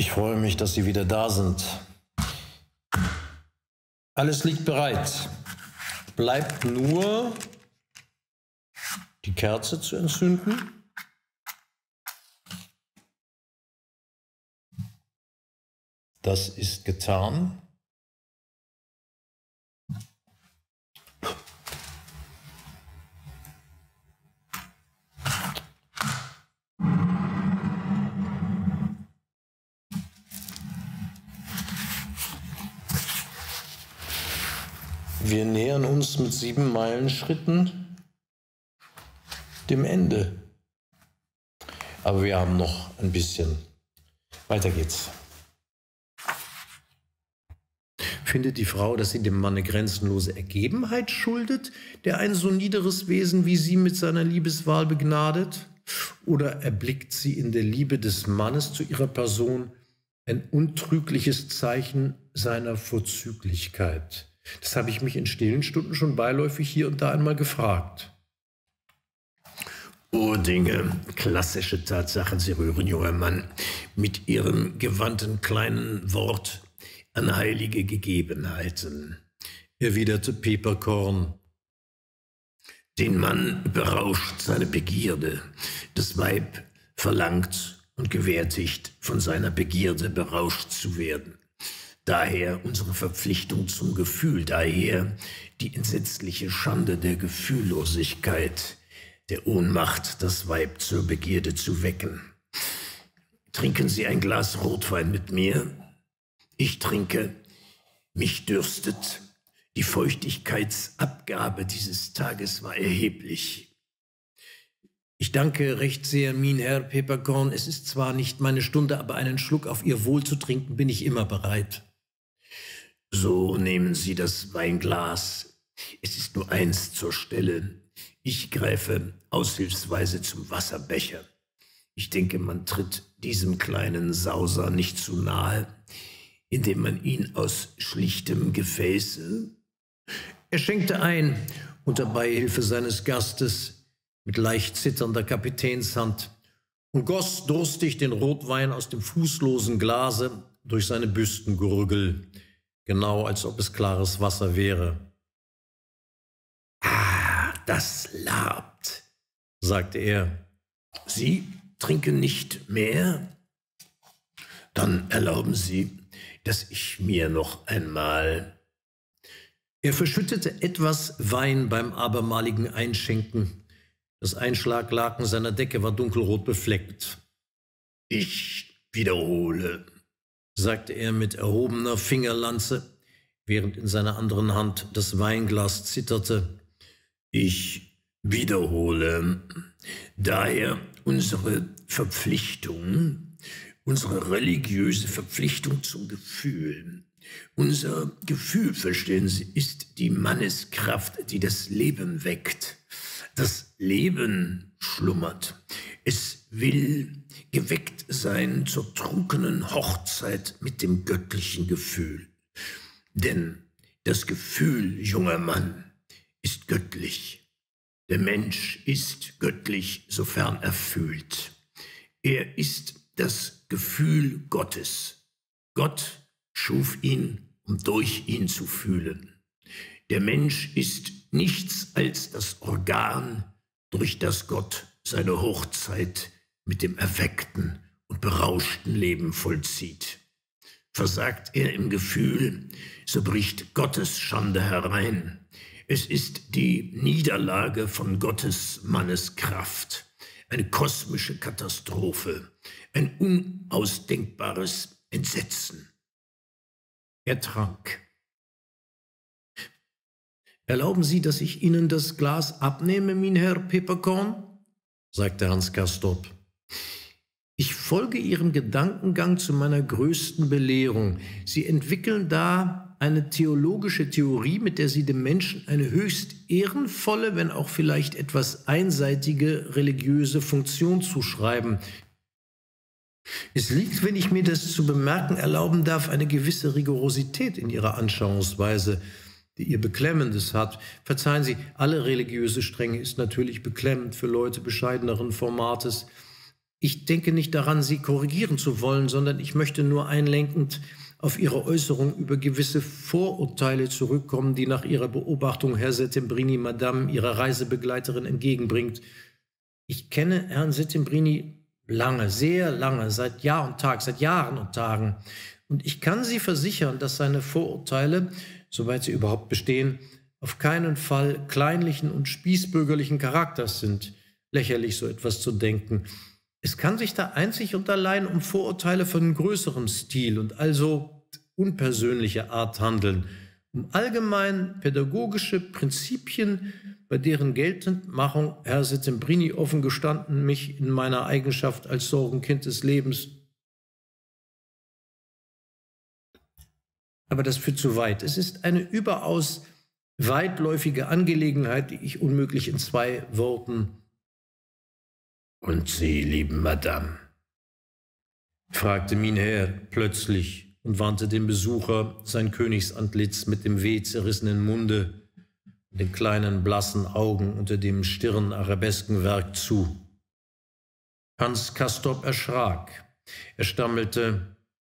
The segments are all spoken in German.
Ich freue mich, dass Sie wieder da sind. Alles liegt bereit. Bleibt nur die Kerze zu entzünden. Das ist getan. Wir nähern uns mit 7 Meilenschritten dem Ende. Aber wir haben noch ein bisschen. Weiter geht's. Findet die Frau, dass sie dem Mann eine grenzenlose Ergebenheit schuldet, der ein so niederes Wesen wie sie mit seiner Liebeswahl begnadet? Oder erblickt sie in der Liebe des Mannes zu ihrer Person ein untrügliches Zeichen seiner Vorzüglichkeit? Das habe ich mich in stillen Stunden schon beiläufig hier und da einmal gefragt. O Dinge, klassische Tatsachen, Sie rühren, junger Mann, mit Ihrem gewandten kleinen Wort an heilige Gegebenheiten, erwiderte Peeperkorn. Den Mann berauscht seine Begierde, das Weib verlangt und gewärtigt, von seiner Begierde berauscht zu werden. Daher unsere Verpflichtung zum Gefühl, daher die entsetzliche Schande der Gefühllosigkeit, der Ohnmacht, das Weib zur Begierde zu wecken. Trinken Sie ein Glas Rotwein mit mir? Ich trinke, mich dürstet. Die Feuchtigkeitsabgabe dieses Tages war erheblich. Ich danke recht sehr, mein Herr Peeperkorn. Es ist zwar nicht meine Stunde, aber einen Schluck auf Ihr Wohl zu trinken bin ich immer bereit. So nehmen Sie das Weinglas. Es ist nur eins zur Stelle. Ich greife aushilfsweise zum Wasserbecher. Ich denke, man tritt diesem kleinen Sauser nicht zu nahe, indem man ihn aus schlichtem Gefäße... Er schenkte ein, unter Beihilfe seines Gastes, mit leicht zitternder Kapitänshand, und goss durstig den Rotwein aus dem fußlosen Glase durch seine Büstengurgel, genau als ob es klares Wasser wäre. »Ah, das labt«, sagte er. »Sie trinken nicht mehr? Dann erlauben Sie, dass ich mir noch einmal...« Er verschüttete etwas Wein beim abermaligen Einschenken. Das Einschlaglaken seiner Decke war dunkelrot befleckt. »Ich wiederhole«, sagte er mit erhobener Fingerlanze, während in seiner anderen Hand das Weinglas zitterte. »Ich wiederhole, daher unsere Verpflichtung, unsere religiöse Verpflichtung zum Gefühl. Unser Gefühl, verstehen Sie, ist die Manneskraft, die das Leben weckt. Das Leben schlummert. Es will geweckt sein zur trunkenen Hochzeit mit dem göttlichen Gefühl. Denn das Gefühl, junger Mann, ist göttlich. Der Mensch ist göttlich, sofern er fühlt. Er ist das Gefühl Gottes. Gott schuf ihn, um durch ihn zu fühlen. Der Mensch ist nichts als das Organ, durch das Gott seine Hochzeit mit dem erweckten und berauschten Leben vollzieht. Versagt er im Gefühl, so bricht Gottes Schande herein. Es ist die Niederlage von Gottes Manneskraft, eine kosmische Katastrophe, ein unausdenkbares Entsetzen. Er trank. »Erlauben Sie, dass ich Ihnen das Glas abnehme, mein Herr Peeperkorn?« sagte Hans Castorp. »Ich folge Ihrem Gedankengang zu meiner größten Belehrung. Sie entwickeln da eine theologische Theorie, mit der Sie dem Menschen eine höchst ehrenvolle, wenn auch vielleicht etwas einseitige religiöse Funktion zuschreiben. Es liegt, wenn ich mir das zu bemerken erlauben darf, eine gewisse Rigorosität in Ihrer Anschauungsweise, die ihr Beklemmendes hat. Verzeihen Sie, alle religiöse Strenge ist natürlich beklemmend für Leute bescheideneren Formates. Ich denke nicht daran, Sie korrigieren zu wollen, sondern ich möchte nur einlenkend auf Ihre Äußerung über gewisse Vorurteile zurückkommen, die nach Ihrer Beobachtung Herr Settembrini Madame, Ihrer Reisebegleiterin, entgegenbringt. Ich kenne Herrn Settembrini lange, sehr lange, seit Jahr und Tag, seit Jahren und Tagen. Und ich kann Sie versichern, dass seine Vorurteile, soweit sie überhaupt bestehen, auf keinen Fall kleinlichen und spießbürgerlichen Charakters sind. Lächerlich, so etwas zu denken. Es kann sich da einzig und allein um Vorurteile von größerem Stil und also unpersönlicher Art handeln, um allgemein pädagogische Prinzipien, bei deren Geltendmachung Herr Settembrini offen gestanden mich in meiner Eigenschaft als Sorgenkind des Lebens. Aber das führt zu weit. Es ist eine überaus weitläufige Angelegenheit, die ich unmöglich in 2 Worten. Und Sie, lieben Madame? Fragte Minher plötzlich und wandte dem Besucher sein Königsantlitz mit dem weh zerrissenen Munde und den kleinen blassen Augen unter dem Stirnarabeskenwerk zu. Hans Castorp erschrak. Er stammelte,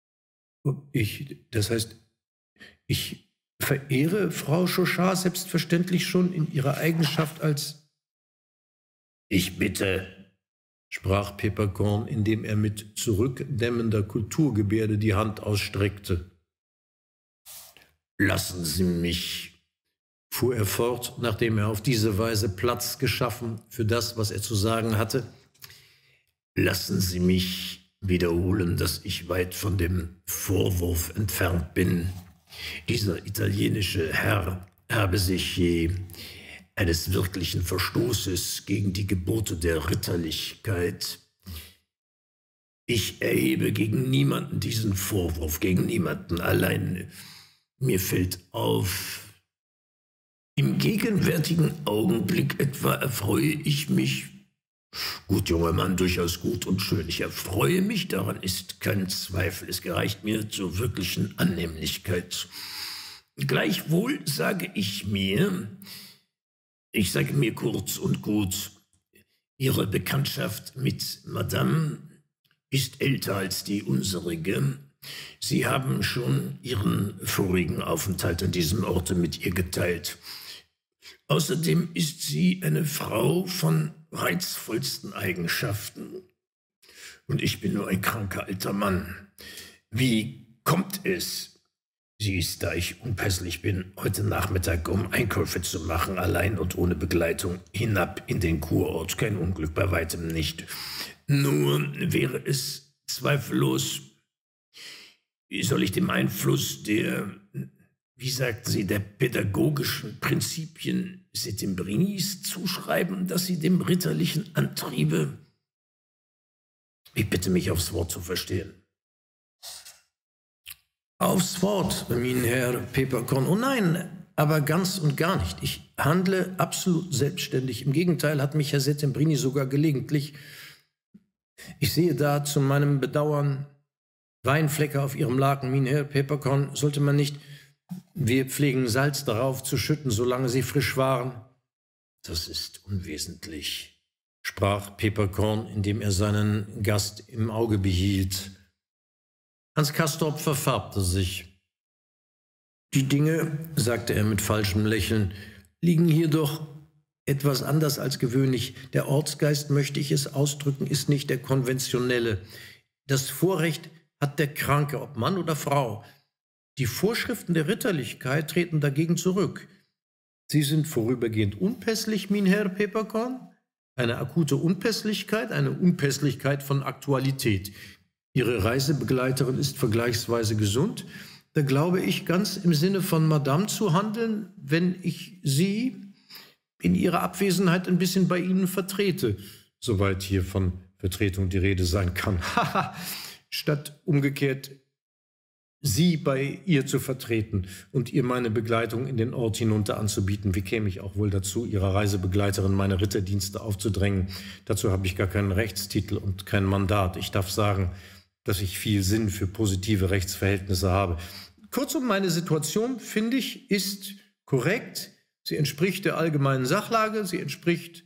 ich verehre Frau Chauchat selbstverständlich schon in ihrer Eigenschaft als... Ich bitte, sprach Peeperkorn, indem er mit zurückdämmender Kulturgebärde die Hand ausstreckte. Lassen Sie mich, fuhr er fort, nachdem er auf diese Weise Platz geschaffen für das, was er zu sagen hatte. Lassen Sie mich wiederholen, dass ich weit von dem Vorwurf entfernt bin. Dieser italienische Herr habe sich je eines wirklichen Verstoßes gegen die Gebote der Ritterlichkeit. Ich erhebe gegen niemanden diesen Vorwurf, gegen niemanden. Allein mir fällt auf, im gegenwärtigen Augenblick etwa erfreue ich mich, gut, junger Mann, durchaus gut und schön, ich erfreue mich, daran ist kein Zweifel, es gereicht mir zur wirklichen Annehmlichkeit. Gleichwohl sage mir kurz und gut, Ihre Bekanntschaft mit Madame ist älter als die unsere. Sie haben schon Ihren vorigen Aufenthalt an diesem Orte mit ihr geteilt. Außerdem ist sie eine Frau von reizvollsten Eigenschaften. Und ich bin nur ein kranker alter Mann. Wie kommt es? Sie ist, da ich unpässlich bin, heute Nachmittag, um Einkäufe zu machen, allein und ohne Begleitung, hinab in den Kurort. Kein Unglück, bei weitem nicht. Nur wäre es zweifellos, wie soll ich dem Einfluss der, wie sagten Sie, der pädagogischen Prinzipien Settembrinis zuschreiben, dass sie dem ritterlichen Antriebe, ich bitte mich aufs Wort zu verstehen. Aufs Wort, mein Herr Peeperkorn. Oh nein, aber ganz und gar nicht. Ich handle absolut selbstständig. Im Gegenteil hat mich Herr Settembrini sogar gelegentlich, ich sehe da zu meinem Bedauern Weinflecke auf Ihrem Laken, mein Herr Peeperkorn, sollte man nicht... Wir pflegen Salz darauf zu schütten, solange sie frisch waren. Das ist unwesentlich, sprach Peeperkorn, indem er seinen Gast im Auge behielt. Hans Castorp verfärbte sich. Die Dinge, sagte er mit falschem Lächeln, liegen hier doch etwas anders als gewöhnlich. Der Ortsgeist, möchte ich es ausdrücken, ist nicht der konventionelle. Das Vorrecht hat der Kranke, ob Mann oder Frau. Die Vorschriften der Ritterlichkeit treten dagegen zurück. Sie sind vorübergehend unpässlich, mein Herr Peeperkorn. Eine akute Unpässlichkeit, eine Unpässlichkeit von Aktualität. Ihre Reisebegleiterin ist vergleichsweise gesund. Da glaube ich, ganz im Sinne von Madame zu handeln, wenn ich sie in ihrer Abwesenheit ein bisschen bei Ihnen vertrete, soweit hier von Vertretung die Rede sein kann. Statt umgekehrt Sie bei ihr zu vertreten und ihr meine Begleitung in den Ort hinunter anzubieten. Wie käme ich auch wohl dazu, Ihrer Reisebegleiterin meine Ritterdienste aufzudrängen? Dazu habe ich gar keinen Rechtstitel und kein Mandat. Ich darf sagen, dass ich viel Sinn für positive Rechtsverhältnisse habe. Kurzum, meine Situation, finde ich, ist korrekt. Sie entspricht der allgemeinen Sachlage. Sie entspricht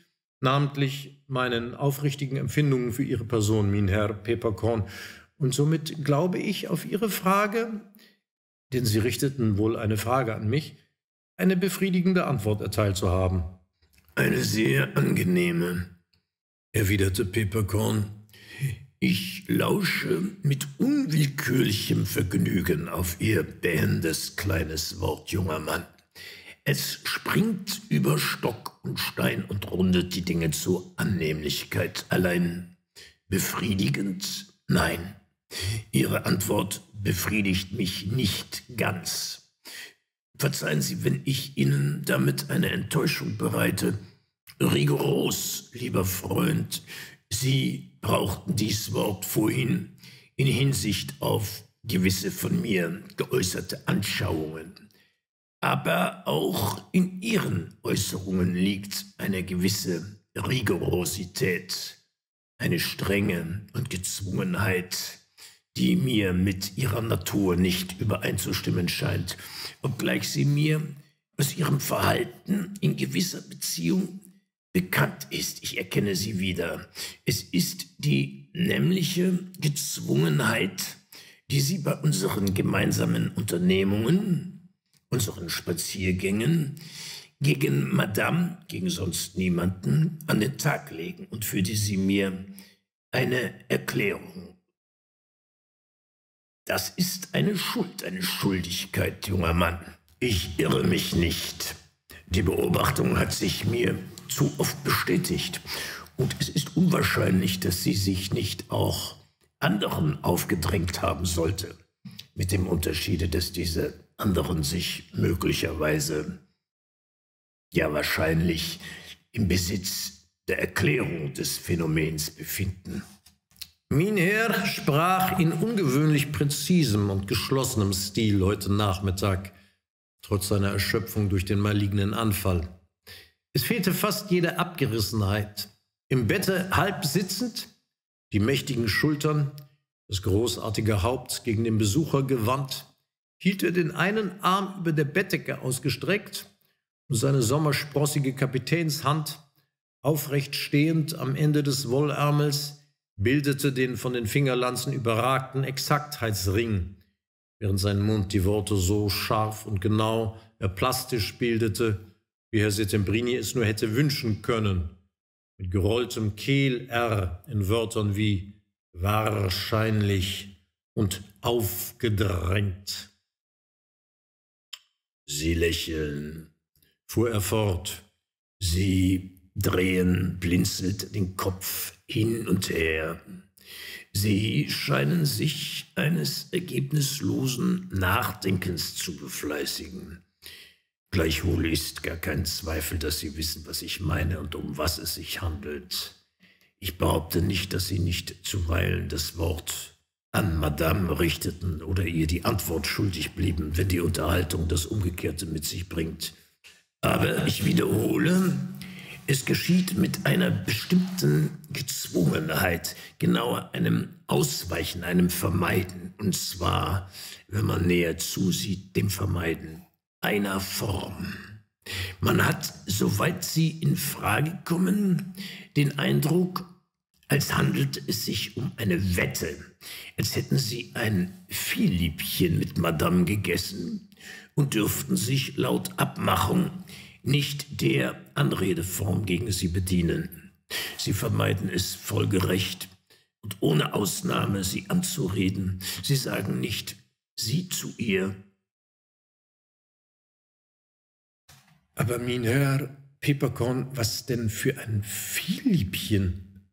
namentlich meinen aufrichtigen Empfindungen für Ihre Person, mein Herr Peeperkorn. Und somit glaube ich auf Ihre Frage, denn Sie richteten wohl eine Frage an mich, eine befriedigende Antwort erteilt zu haben. Eine sehr angenehme, erwiderte Peeperkorn. Ich lausche mit unwillkürlichem Vergnügen auf Ihr behendes kleines Wort, junger Mann. Es springt über Stock und Stein und rundet die Dinge zur Annehmlichkeit. Allein befriedigend? Nein. Ihre Antwort befriedigt mich nicht ganz. Verzeihen Sie, wenn ich Ihnen damit eine Enttäuschung bereite. Rigoros, lieber Freund, Sie brauchten dies Wort vorhin in Hinsicht auf gewisse von mir geäußerte Anschauungen. Aber auch in Ihren Äußerungen liegt eine gewisse Rigorosität, eine Strenge und Gezwungenheit, die mir mit Ihrer Natur nicht übereinzustimmen scheint, obgleich sie mir aus Ihrem Verhalten in gewisser Beziehung bekannt ist. Ich erkenne sie wieder. Es ist die nämliche Gezwungenheit, die Sie bei unseren gemeinsamen Unternehmungen, unseren Spaziergängen gegen Madame, gegen sonst niemanden, an den Tag legen und für die Sie mir eine Erklärung. Das ist eine Schuld, eine Schuldigkeit, junger Mann. Ich irre mich nicht. Die Beobachtung hat sich mir zu oft bestätigt. Und es ist unwahrscheinlich, dass sie sich nicht auch anderen aufgedrängt haben sollte. Mit dem Unterschiede, dass diese anderen sich möglicherweise, ja wahrscheinlich, im Besitz der Erklärung des Phänomens befinden. Mein Herr sprach in ungewöhnlich präzisem und geschlossenem Stil heute Nachmittag, trotz seiner Erschöpfung durch den malignen Anfall. Es fehlte fast jede Abgerissenheit. Im Bette halb sitzend, die mächtigen Schultern, das großartige Haupt gegen den Besucher gewandt, hielt er den einen Arm über der Bettdecke ausgestreckt und seine sommersprossige Kapitänshand, aufrecht stehend am Ende des Wollärmels, bildete den von den Fingerlanzen überragten Exaktheitsring, während sein Mund die Worte so scharf und genau, plastisch bildete, wie Herr Settembrini es nur hätte wünschen können, mit gerolltem Kehl-R in Wörtern wie wahrscheinlich und aufgedrängt. Sie lächeln, fuhr er fort. Sie drehen blinzelt den Kopf hin und her. Sie scheinen sich eines ergebnislosen Nachdenkens zu befleißigen. Gleichwohl ist gar kein Zweifel, dass Sie wissen, was ich meine und um was es sich handelt. Ich behaupte nicht, dass Sie nicht zuweilen das Wort an Madame richteten oder ihr die Antwort schuldig blieben, wenn die Unterhaltung das Umgekehrte mit sich bringt. Aber ich wiederhole, es geschieht mit einer bestimmten Gezwungenheit, genauer einem Ausweichen, einem Vermeiden, und zwar, wenn man näher zusieht, dem Vermeiden einer Form. Man hat, soweit sie in Frage kommen, den Eindruck, als handelt es sich um eine Wette, als hätten sie ein Vielliebchen mit Madame gegessen und dürften sich laut Abmachung nicht der Anredeform gegen sie bedienen. Sie vermeiden es folgerecht und ohne Ausnahme sie anzureden. Sie sagen nicht sie zu ihr. Aber mein Herr Peeperkorn, was denn für ein Vielliebchen?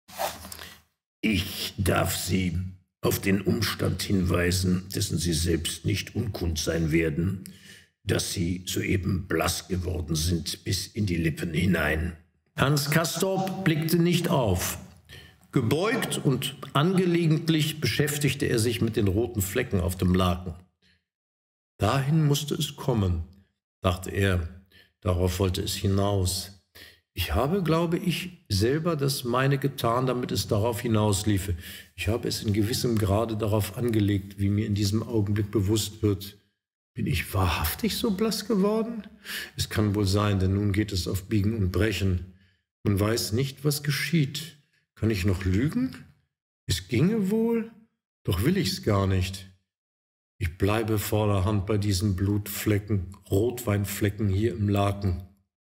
Ich darf Sie auf den Umstand hinweisen, dessen Sie selbst nicht unkund sein werden, dass Sie soeben blass geworden sind bis in die Lippen hinein. Hans Castorp blickte nicht auf. Gebeugt und angelegentlich beschäftigte er sich mit den roten Flecken auf dem Laken. Dahin musste es kommen, dachte er. Darauf wollte es hinaus. Ich habe, glaube ich, selber das meine getan, damit es darauf hinausliefe. Ich habe es in gewissem Grade darauf angelegt, wie mir in diesem Augenblick bewusst wird. Bin ich wahrhaftig so blass geworden? Es kann wohl sein, denn nun geht es auf Biegen und Brechen. Man weiß nicht, was geschieht. Kann ich noch lügen? Es ginge wohl, doch will ich's gar nicht. Ich bleibe vorderhand bei diesen Blutflecken, Rotweinflecken hier im Laken.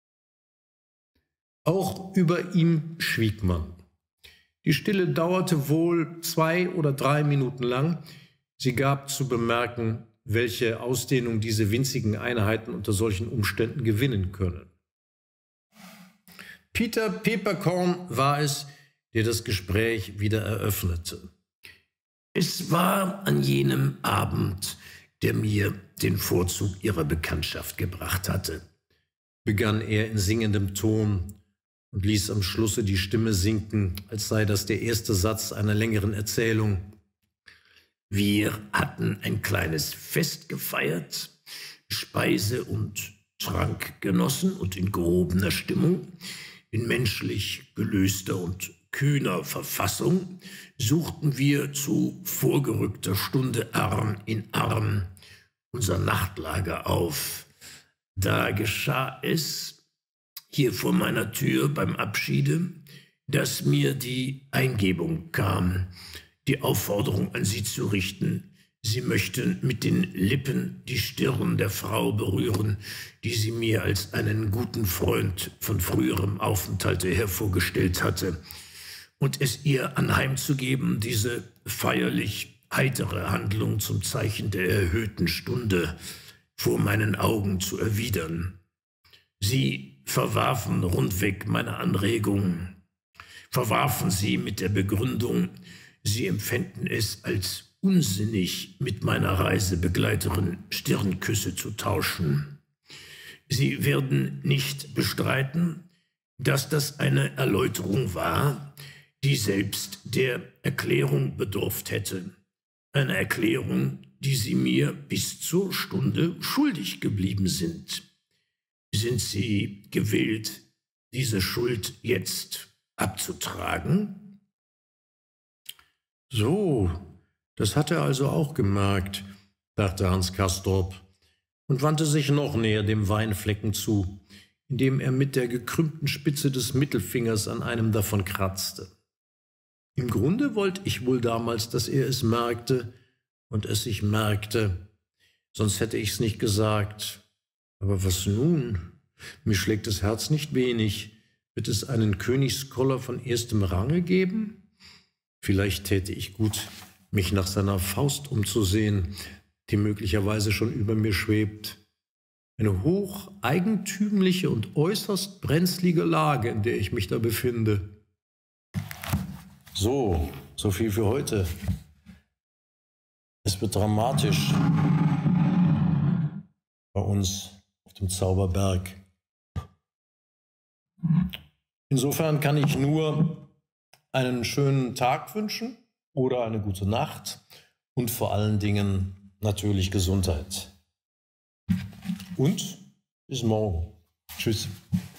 Auch über ihm schwieg man. Die Stille dauerte wohl 2 oder 3 Minuten lang. Sie gab zu bemerken, welche Ausdehnung diese winzigen Einheiten unter solchen Umständen gewinnen können. Peter Peppercorn war es, der das Gespräch wieder eröffnete. Es war an jenem Abend, der mir den Vorzug Ihrer Bekanntschaft gebracht hatte, begann er in singendem Ton und ließ am Schlusse die Stimme sinken, als sei das der erste Satz einer längeren Erzählung. Wir hatten ein kleines Fest gefeiert, Speise und Trank genossen und in gehobener Stimmung, in menschlich gelöster und kühner Verfassung, suchten wir zu vorgerückter Stunde Arm in Arm unser Nachtlager auf. Da geschah es, hier vor meiner Tür beim Abschiede, dass mir die Eingebung kam, die Aufforderung an Sie zu richten, Sie möchten mit den Lippen die Stirn der Frau berühren, die sie mir als einen guten Freund von früherem Aufenthalte hervorgestellt hatte, und es ihr anheimzugeben, diese feierlich heitere Handlung zum Zeichen der erhöhten Stunde vor meinen Augen zu erwidern. Sie verwarfen rundweg meine Anregung, verwarfen sie mit der Begründung, sie empfänden es als unsinnig, mit meiner Reisebegleiterin Stirnküsse zu tauschen. Sie werden nicht bestreiten, dass das eine Erläuterung war, die selbst der Erklärung bedurft hätte. Eine Erklärung, die Sie mir bis zur Stunde schuldig geblieben sind. Sind Sie gewillt, diese Schuld jetzt abzutragen? So, das hat er also auch gemerkt, dachte Hans Castorp und wandte sich noch näher dem Weinflecken zu, indem er mit der gekrümmten Spitze des Mittelfingers an einem davon kratzte. Im Grunde wollte ich wohl damals, dass er es merkte und es sich merkte, sonst hätte ich's nicht gesagt. Aber was nun? Mir schlägt das Herz nicht wenig. Wird es einen Königskoller von erstem Range geben? Vielleicht täte ich gut, mich nach seiner Faust umzusehen, die möglicherweise schon über mir schwebt. Eine hoch eigentümliche und äußerst brenzlige Lage, in der ich mich da befinde. So viel für heute. Es wird dramatisch bei uns auf dem Zauberberg. Insofern kann ich nur einen schönen Tag wünschen oder eine gute Nacht und vor allen Dingen natürlich Gesundheit. Und bis morgen. Tschüss.